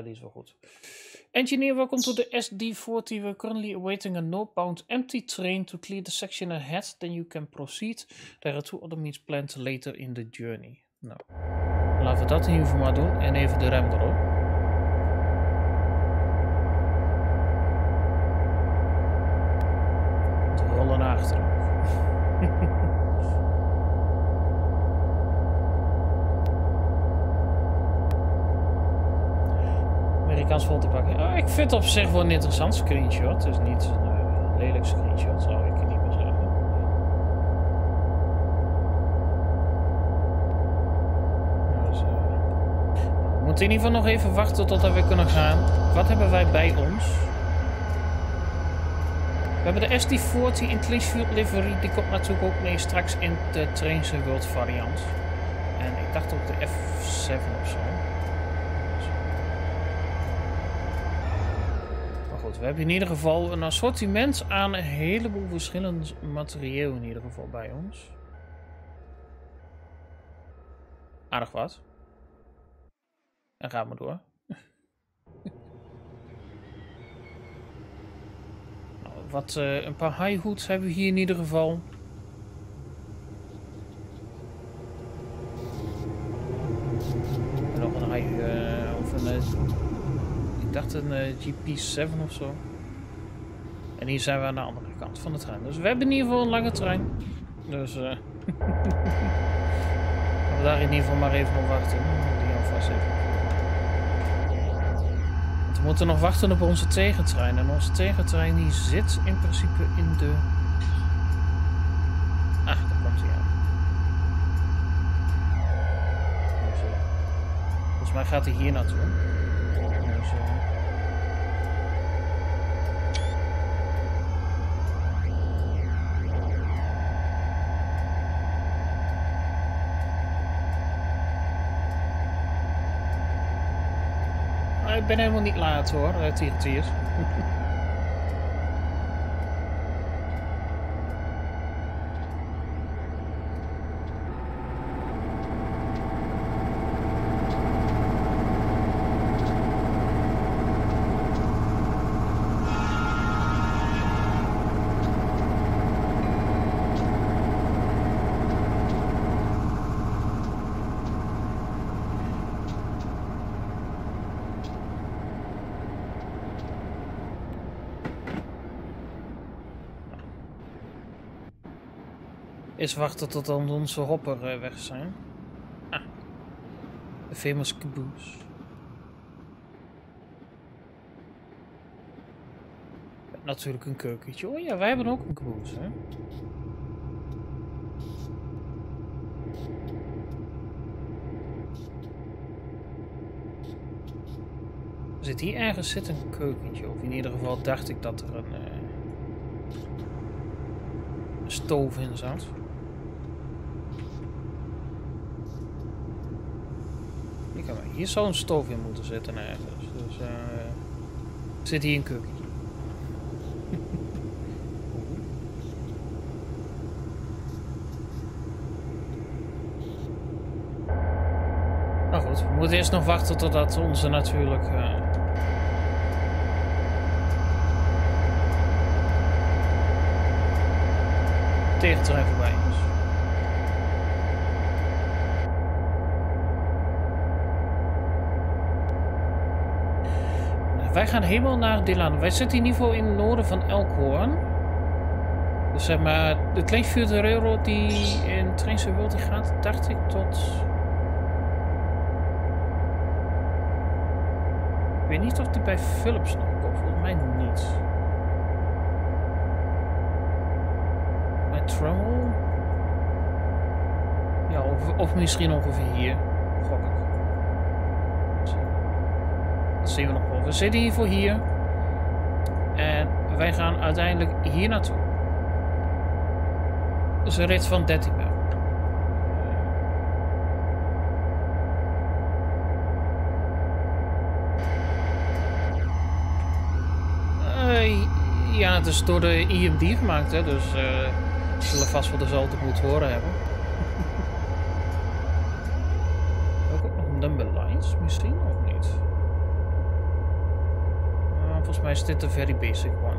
die is wel goed. Engineer, welcome to the SD40. We're currently awaiting a northbound empty train to clear the section ahead. Then you can proceed. There are 2 other means planned later in the journey. Nou, laten we dat in ieder geval maar doen. En even de rem erop. De rollen naar achteren. Amerikaans vol te pakken. Oh, ik vind het op zich wel een interessant screenshot. Het is niet een lelijk screenshot, zou ik niet meer zeggen. Dus, we moeten in ieder geval nog even wachten totdat we kunnen gaan. Wat hebben wij bij ons? We hebben de SD40 in Clinchfield livery. Die komt natuurlijk ook mee straks in de Trains World variant. En ik dacht ook de F7 of zo. We hebben in ieder geval een assortiment aan een heleboel verschillend materieel in ieder geval bij ons. Aardig wat. En gaan we door. Nou, een paar high hoods hebben we hier in ieder geval. En nog een high of een... Ik dacht een GP7 of zo. En hier zijn we aan de andere kant van de trein. Dus we hebben in ieder geval een lange trein. Dus laten we daar in ieder geval maar even op wachten. Die alvast even. Want we moeten nog wachten op onze tegentrein. En onze tegentrein die zit in principe in de... Ah, daar komt hij aan. Dus, volgens mij gaat hij hier naartoe. Dus, ik ben helemaal niet laat hoor, het irriteert. Is wachten tot dan onze hopper weg zijn. Ah, de famous caboose. Natuurlijk een keukentje. Oh ja, wij hebben ook een caboose, hè? Zit hier ergens een keukentje? Of in ieder geval dacht ik dat er een stoof in zat. Hier zou een stoof in moeten zitten ergens. Dus zit hier een keukentje. Nou goed, we moeten eerst nog wachten totdat onze natuurlijk tegentrein voorbij is. Wij gaan helemaal naar Delano. Wij zitten in ieder geval in het noorden van Elkhorn. Dus zeg maar, de Clinchfield Railroad die in Trains World die gaat, dacht ik tot... Ik weet niet of die bij Philips nog komt, volgens mij niet. Bij Trammel? Ja, of misschien ongeveer hier. Gok ik. Dat zien we nog wel. We zitten hier voor hier. En wij gaan uiteindelijk hier naartoe. Dus een rit van 13 mijl. Ja, het is door de IMD gemaakt, hè, dus we zullen vast wel dezelfde moeten horen hebben. Ook nog number lines, misschien ook niet. Volgens mij is dit de very basic one.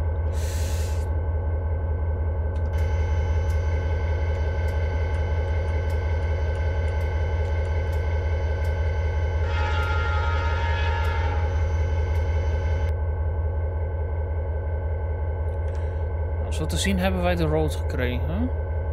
Zo te zien hebben wij de road gekregen.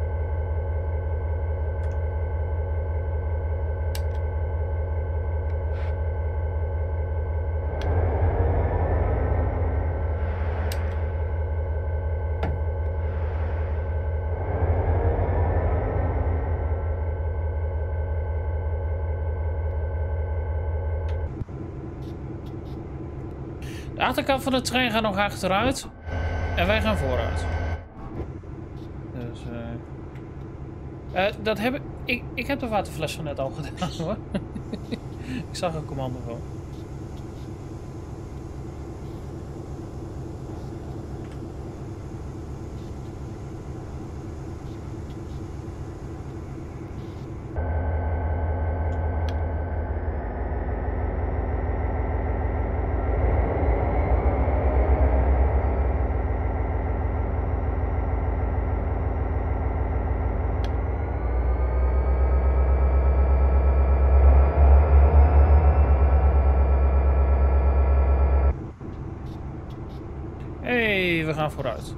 De achterkant van de trein gaat nog achteruit en wij gaan vooruit. Dus, dat heb ik heb de waterfles van net al gedaan hoor. Ik zag een commando van. Hey, we gaan vooruit.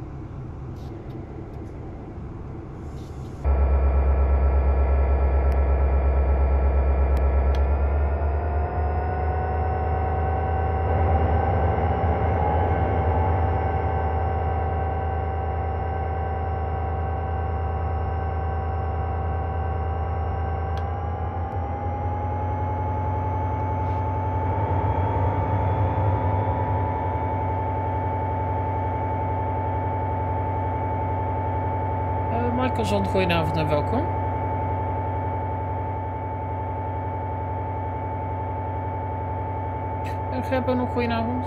Michael, goedenavond en welkom. En Gerben, nog goedenavond.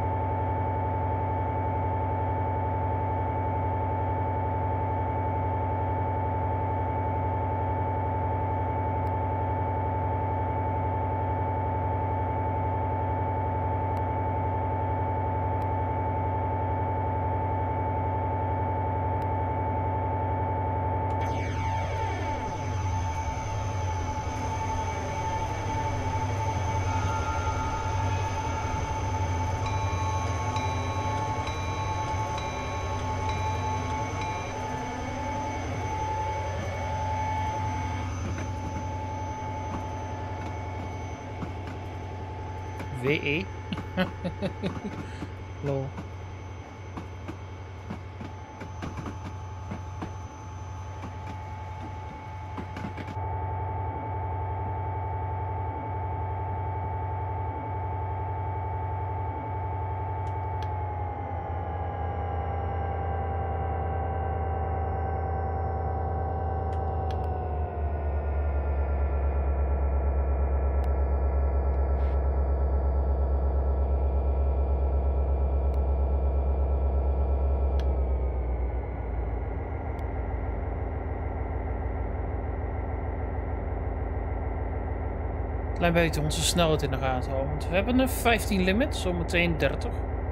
WE. Lol. Klein beetje onze snelheid in de gaten houden, want we hebben een 15 limit, zometeen 30.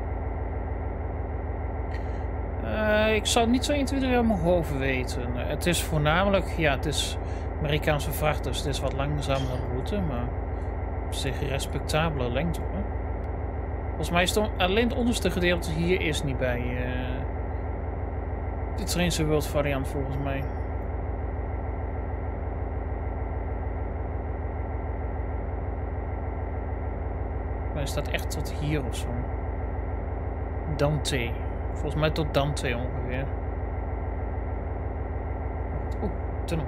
Ik zou niet zo 1, 2, 3 aan mijn hoofd weten. Het is voornamelijk, ja, het is Amerikaanse vracht, dus het is wat langzamere route, maar op zich een respectabele lengte hoor. Volgens mij is het alleen het onderste gedeelte hier is niet bij de Trains World variant volgens mij. Hij staat echt tot hier of zo. Dante. Volgens mij tot Dante ongeveer. Oeh, tunnel.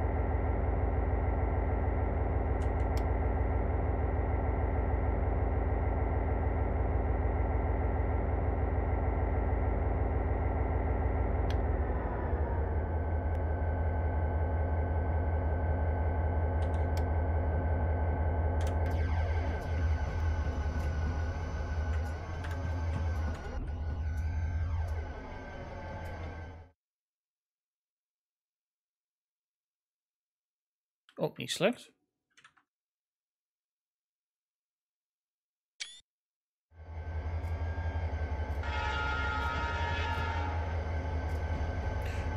Ook niet slecht.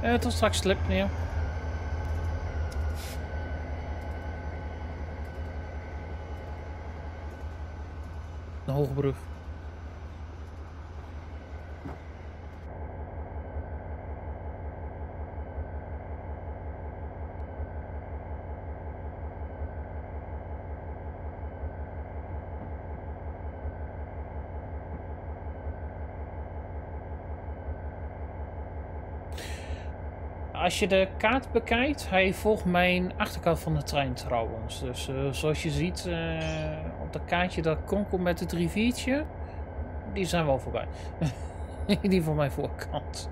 Tot straks, slip neer. De hoge brug. Als je de kaart bekijkt, hij volgt mijn achterkant van de trein trouwens. Dus zoals je ziet op dat kaartje dat konkel met het riviertje, die zijn wel voorbij. Die van mijn voorkant.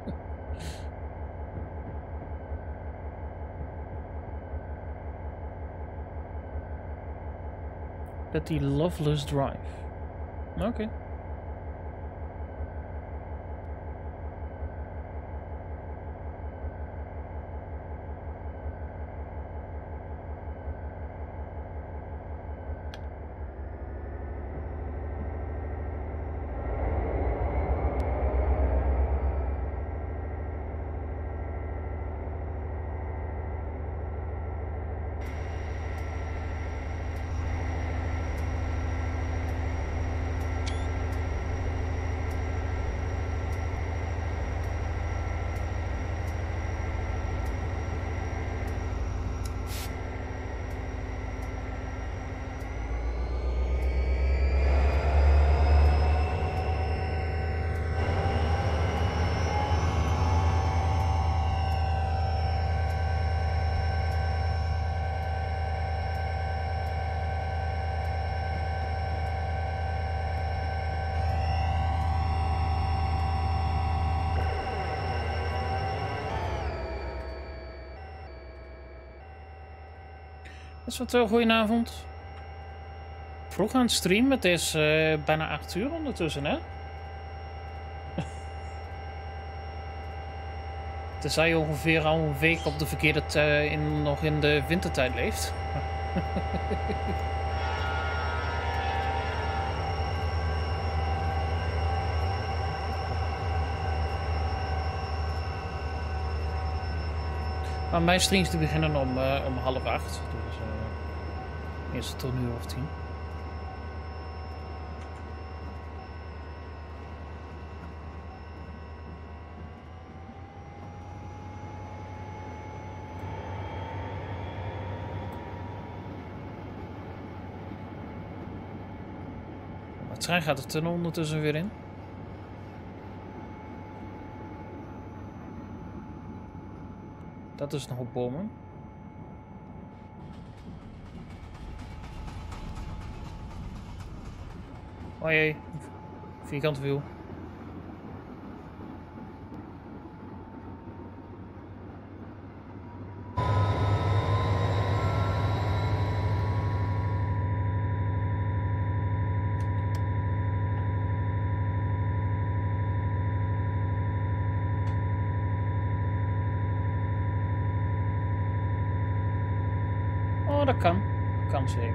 Dat die Loveless Drive. Oké. Is wat goedenavond. Vroeg aan het streamen, het is bijna 8 uur ondertussen, hè? Tenzij je ongeveer al een week op de verkeerde nog in de wintertijd leeft. Maar mijn streams die beginnen om 7:30, dus eerst tot 9:10. De trein gaat de tunnel ondertussen weer in. Dat is nog op bomen. Oh jee, vierkant wiel. Dat kan. Kan zeker.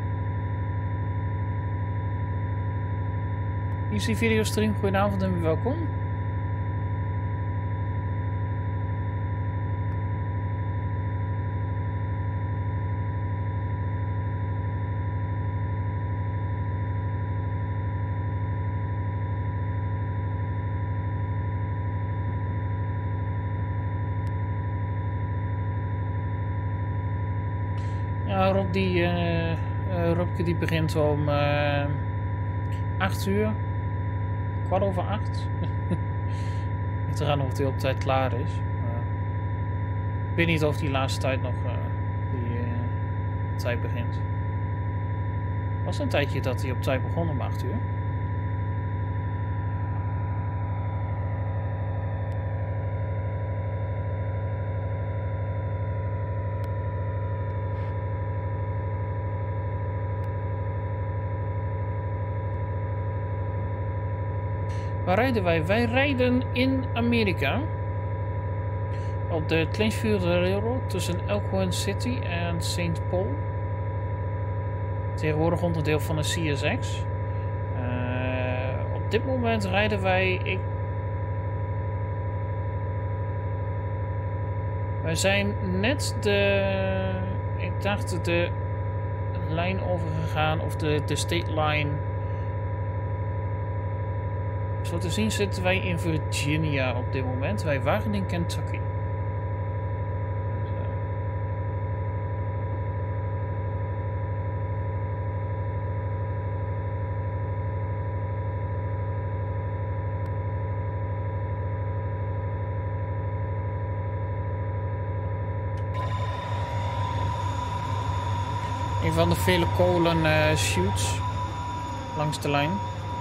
Hier is die videostream. Goedenavond en welkom. Ja, Robke die begint om 8 uur. 7:15. Ik weet eraan of hij op tijd klaar is. Ik weet niet of die laatste tijd nog die tijd begint. Het was een tijdje dat hij op tijd begon om 8 uur. Waar rijden wij? Wij rijden in Amerika. Op de Clinchfield Railroad tussen Elkhorn City en St. Paul. Tegenwoordig onderdeel van de CSX. Op dit moment rijden wij... Wij zijn net ik dacht de lijn overgegaan, of de state line. Zo te zien zitten wij in Virginia op dit moment. Wij waren in Kentucky. Een van de vele kolen chutes langs de lijn.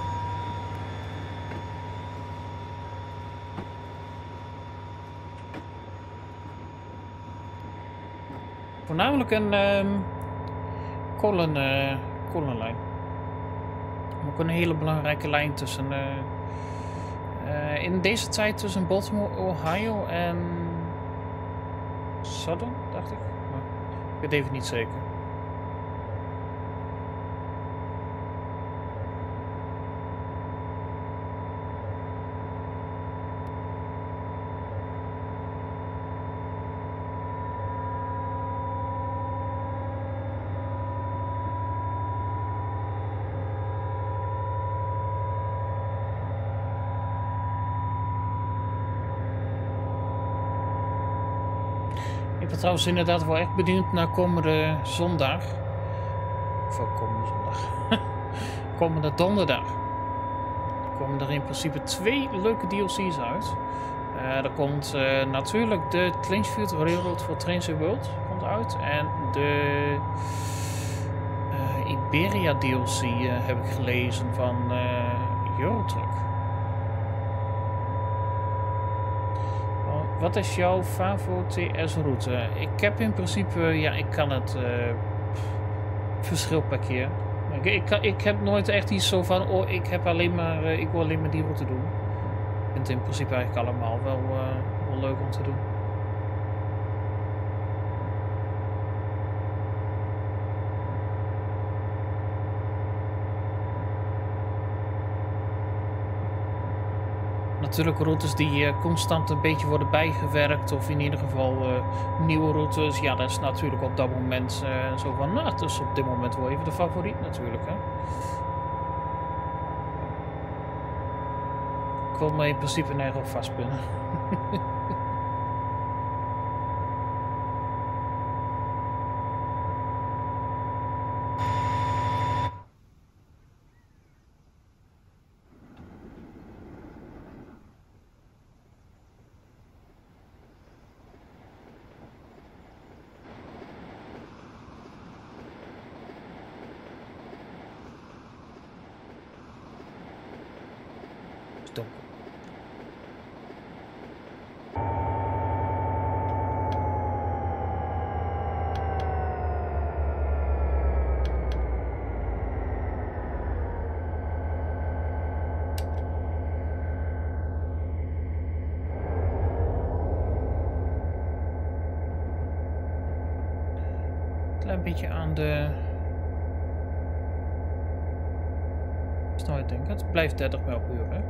Voornamelijk een kolenlijn. Ook een hele belangrijke lijn tussen in deze tijd tussen Baltimore, Ohio en Southern, dacht ik. Maar ik weet even niet zeker. Ik ben trouwens inderdaad wel echt benieuwd naar komende zondag. Of komende zondag. Komende donderdag. Er komen er in principe 2 leuke DLC's uit. Er komt natuurlijk de Clinchfield Railroad voor Trains in World komt uit. En de Iberia DLC heb ik gelezen van Eurotruck. Wat is jouw Favo TS-route? Ik heb in principe, ja, ik kan het verschil per keer. Ik heb nooit echt iets zo van, oh, ik wil alleen maar die route doen. Ik vind het in principe eigenlijk allemaal wel leuk om te doen. Natuurlijk routes die constant een beetje worden bijgewerkt, of in ieder geval nieuwe routes. Ja, dat is natuurlijk op dat moment zo van, nou, het is op dit moment wel even de favoriet natuurlijk, hè. Ik wil me in principe nergens op vastpinnen. Donker. Klein beetje aan de snelheid denken. Het blijft 30 mijl per uur, hè.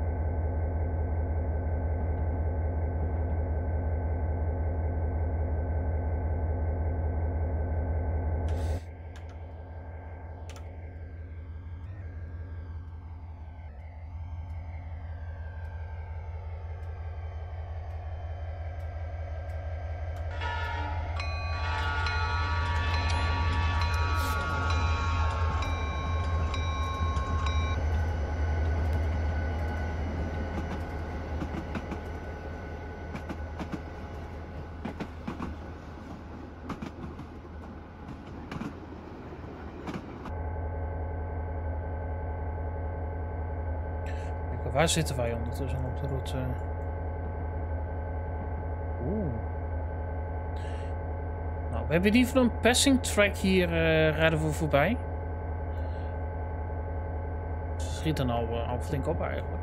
Waar zitten wij ondertussen op de route? Oeh. Nou, we hebben die van een passing track hier rijden we voorbij. Ze schieten al flink op eigenlijk.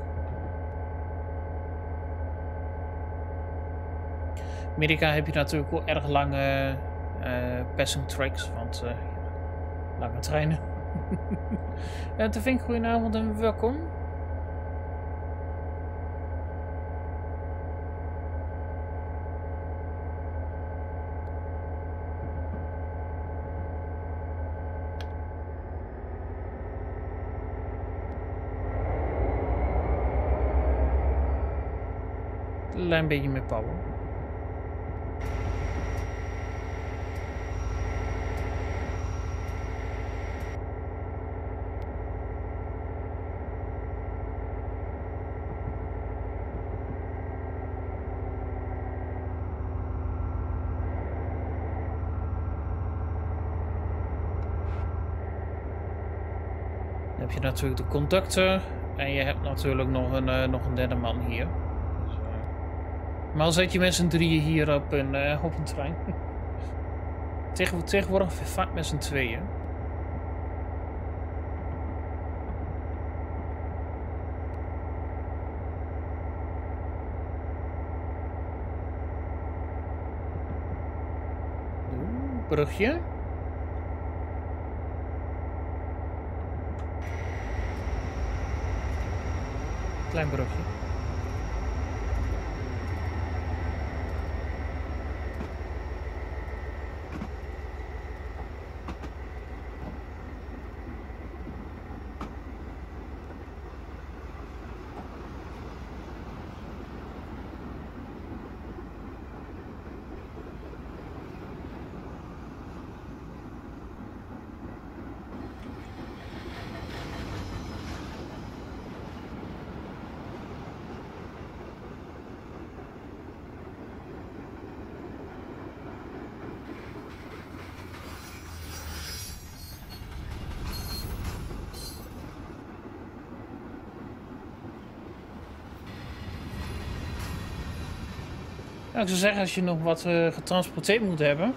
In Amerika heb je natuurlijk wel erg lange passing tracks, want lange treinen. Te Vink, goedenavond en welkom. klein beetje meer power. Dan heb je natuurlijk de conductor en je hebt natuurlijk nog een derde man hier. Dus, maar al zet je met z'n drieën hier op een trein. Tegenwoordig vaak met z'n tweeën. Brugje. Klein brugje. Nou, ik zou zeggen, als je nog wat getransporteerd moet hebben.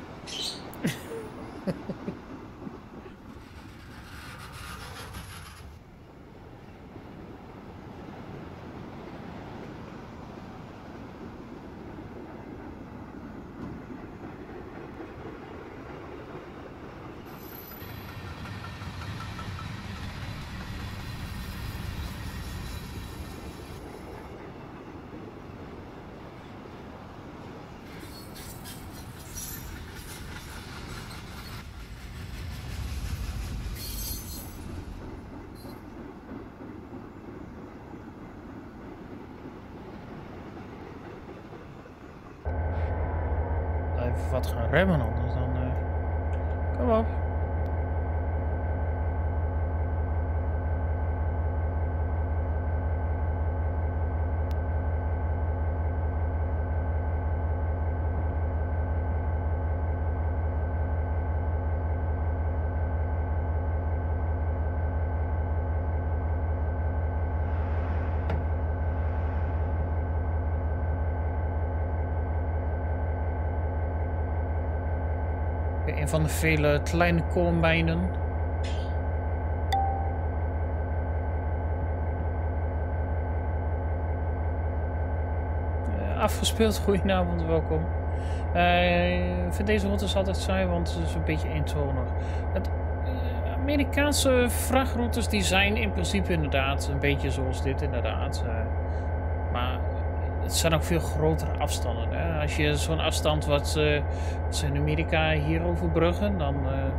Even wat gaan remmen anders dan. Kom op. Een van de vele kleine koolmijnen. Afgespeeld, goedenavond, welkom. Ik vind deze routes altijd saai, want het is een beetje eentonig. Amerikaanse vrachtroutes die zijn in principe inderdaad een beetje zoals dit inderdaad. Maar het zijn ook veel grotere afstanden. Hè? Als je zo'n afstand wat ze in Amerika hier overbruggen, dan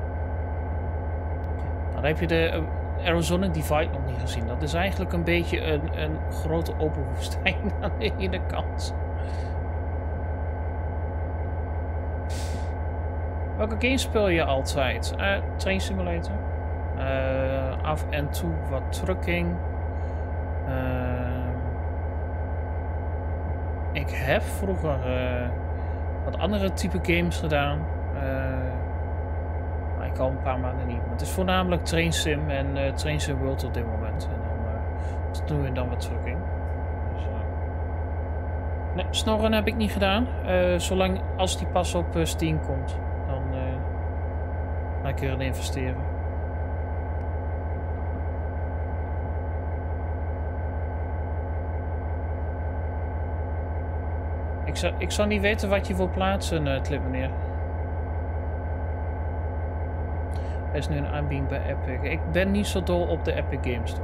heb je de Arizona Divide nog niet gezien. Dat is eigenlijk een beetje een grote open woestijn aan de ene kant. Welke game speel je altijd? Train Simulator. Af en toe wat trucking. Ik heb vroeger wat andere type games gedaan. Maar ik al een paar maanden niet. Maar het is voornamelijk Train Sim en Train Sim World op dit moment. En dan doen we dan wat trucking. Dus, nee, snorren heb ik niet gedaan. Zolang als die pas op Steam komt, dan ga ik erin investeren. Ik zou niet weten wat je wil plaatsen, Clip meneer. Er is nu een aanbieding bij Epic. Ik ben niet zo dol op de Epic Games Store.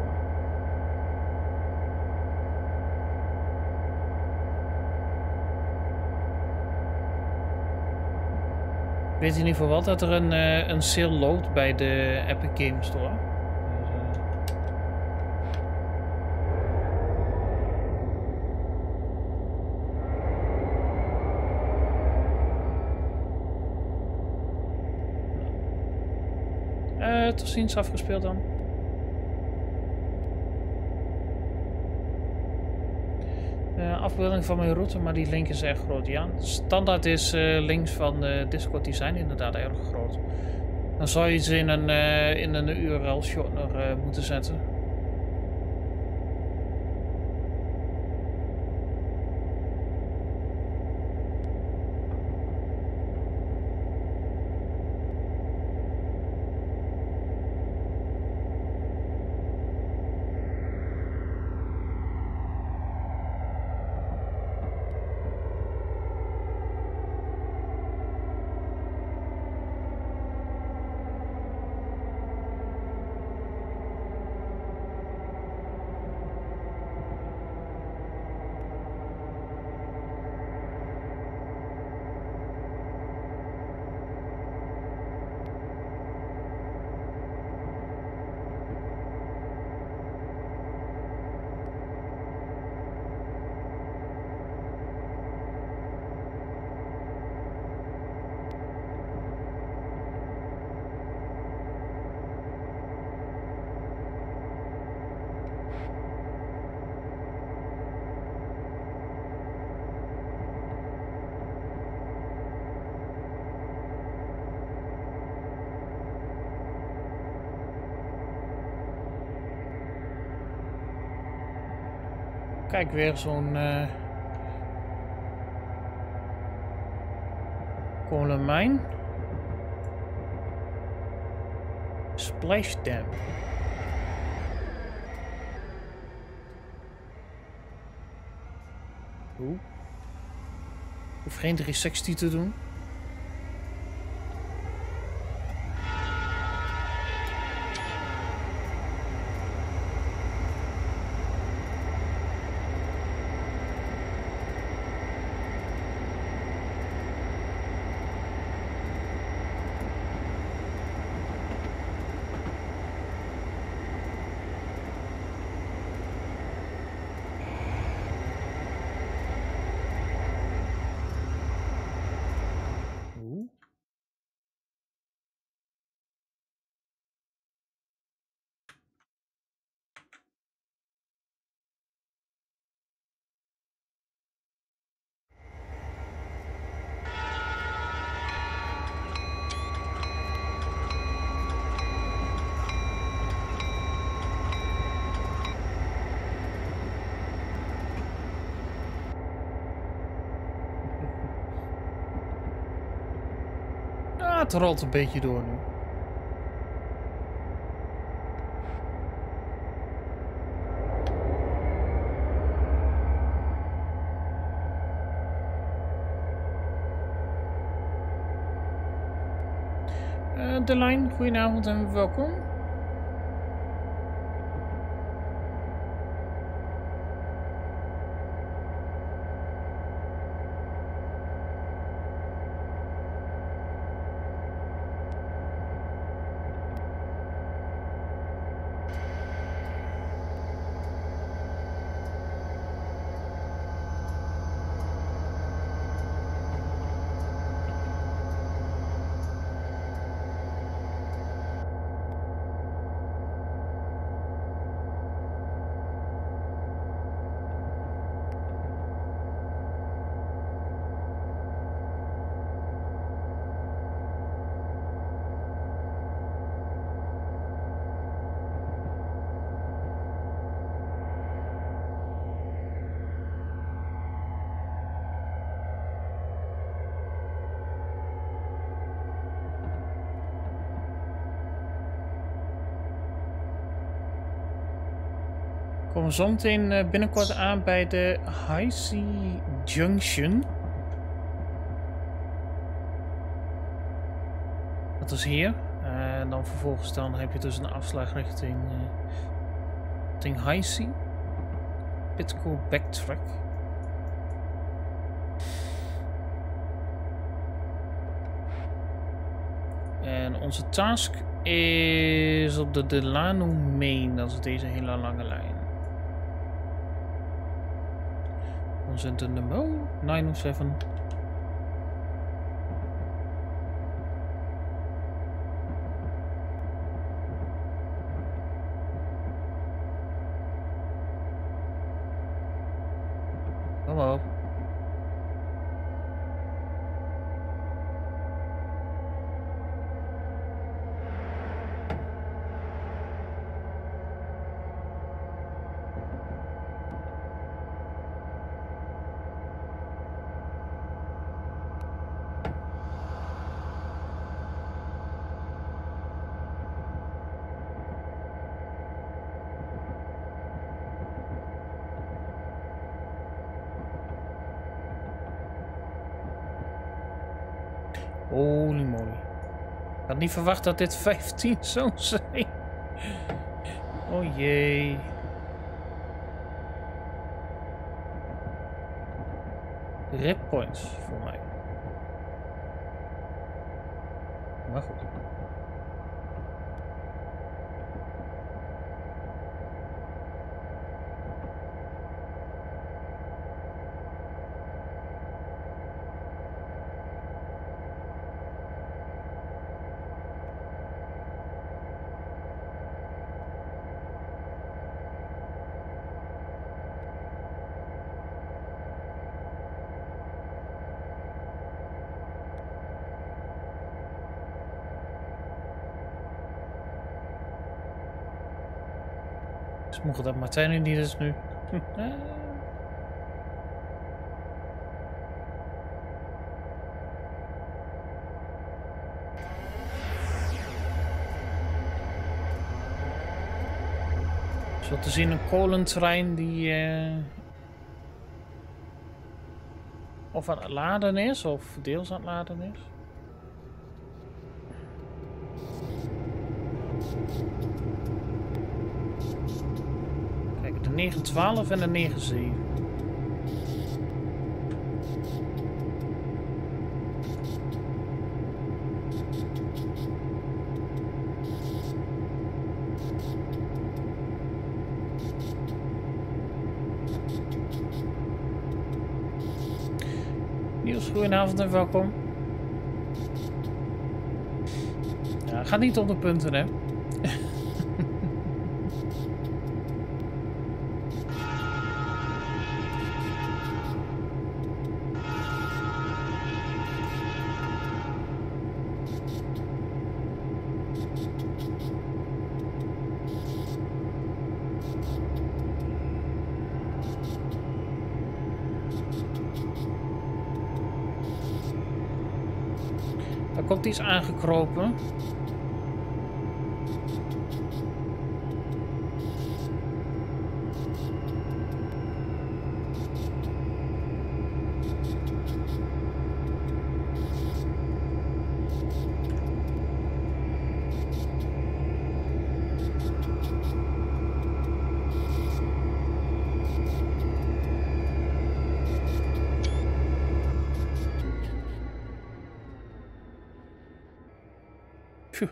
Ik weet in ieder geval wel dat er een sale loopt bij de Epic Games Store. tot ziens afgespeeld dan. Afbeelding van mijn route, maar die link is erg groot. Ja, standaard is links van Discord, die zijn inderdaad erg groot. Dan zou je ze in een URL shortener moeten zetten. Kijk, weer zo'n kolenmijn. Splash dam. Oeh. Hoef geen 360 te doen. Het rolt een beetje door nu. Delano, goedenavond en welkom. We komen zometeen binnenkort aan bij de High Sea Junction. Dat is hier. En dan vervolgens dan heb je dus een afslag richting High Sea. Pitco backtrack. En onze task is op de Delano Main. Dat is deze hele lange lijn. Dan zit de nummer 907. Kom op. Holy moly. Ik had niet verwacht dat dit 15 zou zijn. Oh jee. Rip points voor mij. Maar goed. Dus mogen dat Martijn niet is nu. Zo te zien een kolentrein die of aan het laden is of deels aan het laden is. Kijk, de 912 en de 97. Niels, goedenavond en welkom. Ja, gaat niet om de punten, hè? Er komt iets aangekropen. Phew.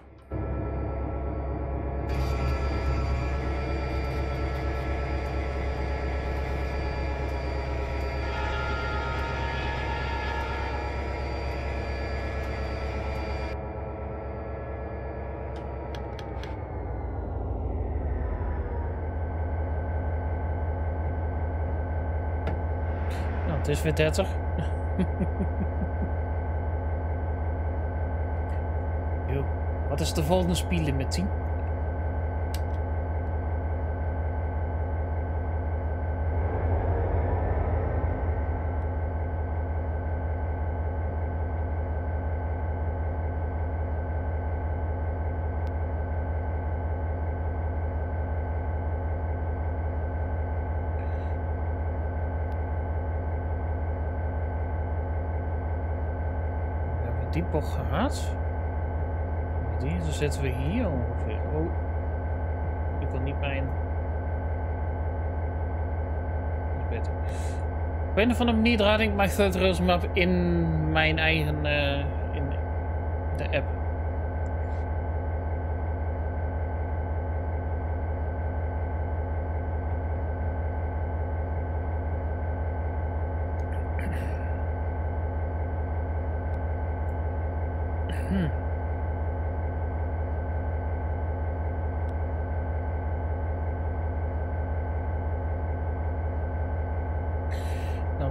Nou, het is weer 30. Yo. Wat is de volgende speedlimit 10? We hebben die bocht gehad. Die, dan zetten we hier ongeveer. Oh, ik wil niet mijn. Dat is beter. Op een of andere manier draai ik mijn third rails map in mijn eigen in de app.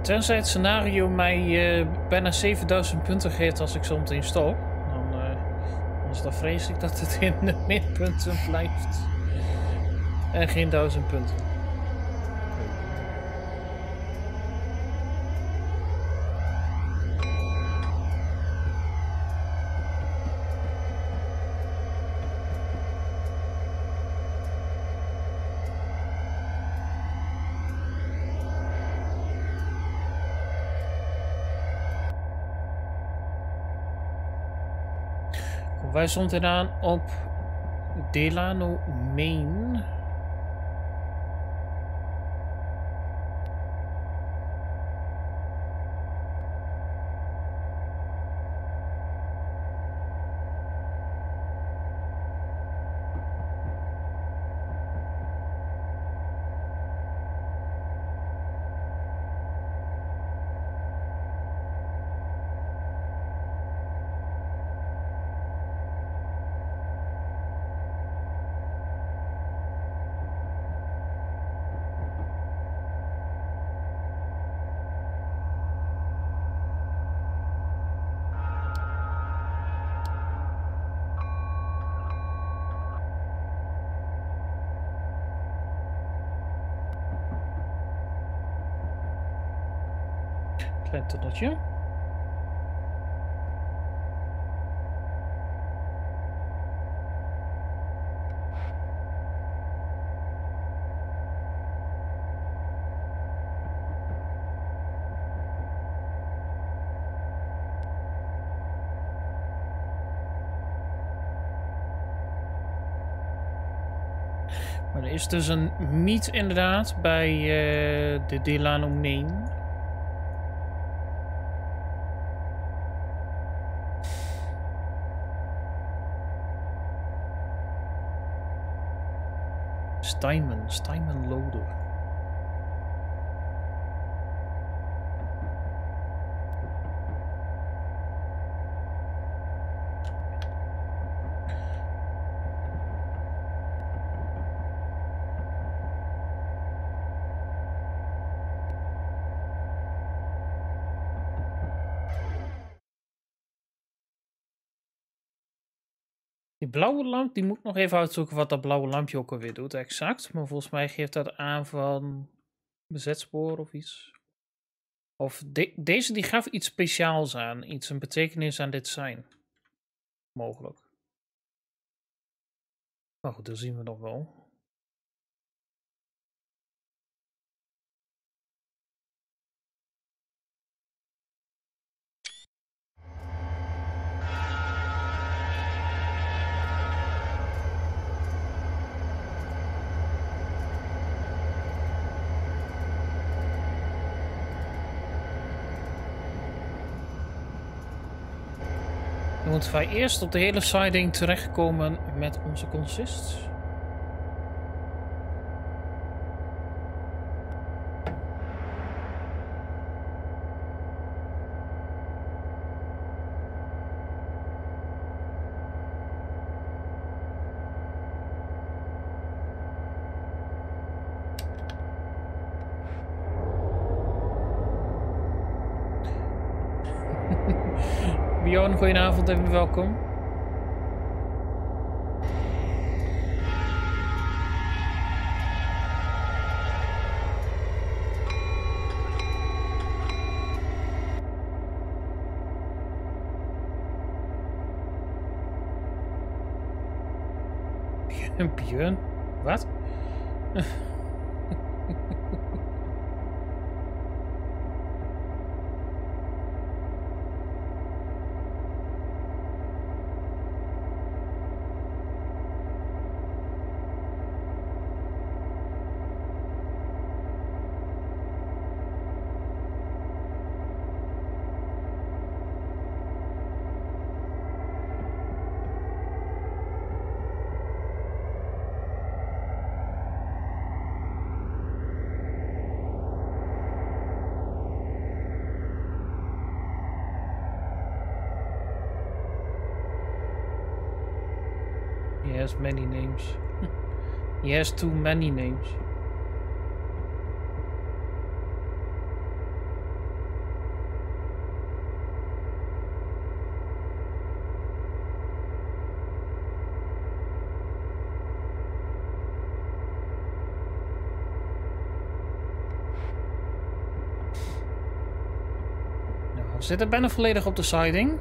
Tenzij het scenario mij bijna 7000 punten geeft als ik zo meteen stop. Dan vrees ik dat het in de minpunten blijft. En geen 1000 punten. Wij stonden aan op Delano, Maine. Klein tunneltje. Maar er is dus een meet inderdaad bij de Delano, Maine. Steinman Loader. Die blauwe lamp, die moet ik nog even uitzoeken wat dat blauwe lampje ook alweer doet, exact. Maar volgens mij geeft dat aan van bezetspoor of iets. Of deze die gaf iets speciaals aan, een betekenis aan dit zijn. Mogelijk. Maar goed, dat zien we nog wel. Dan moeten wij eerst op de hele siding terechtkomen met onze consist. Bjorn, goedenavond en welkom. Björn? Wat? He has many names. He has too many names. zitten bijna volledig op de siding.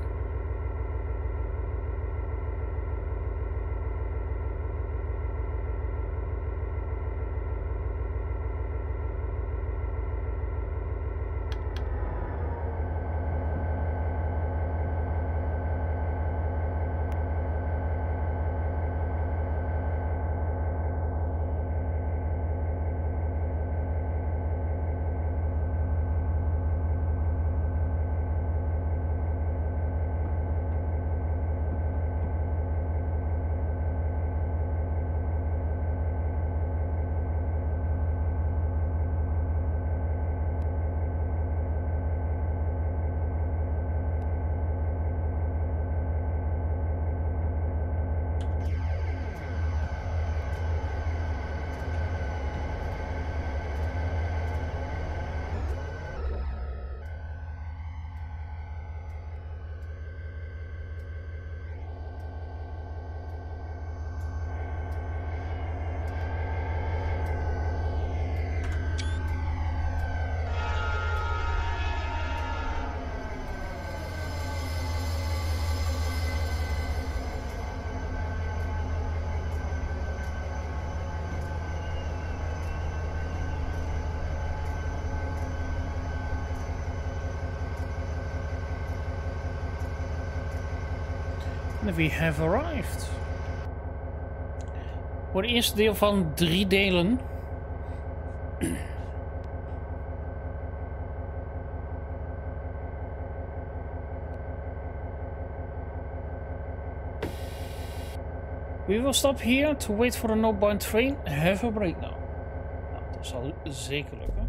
We have arrived. Voor het eerste deel van 3 delen. We will stop here to wait for the northbound train. Have a break now. Nou, dat zal zeker lukken.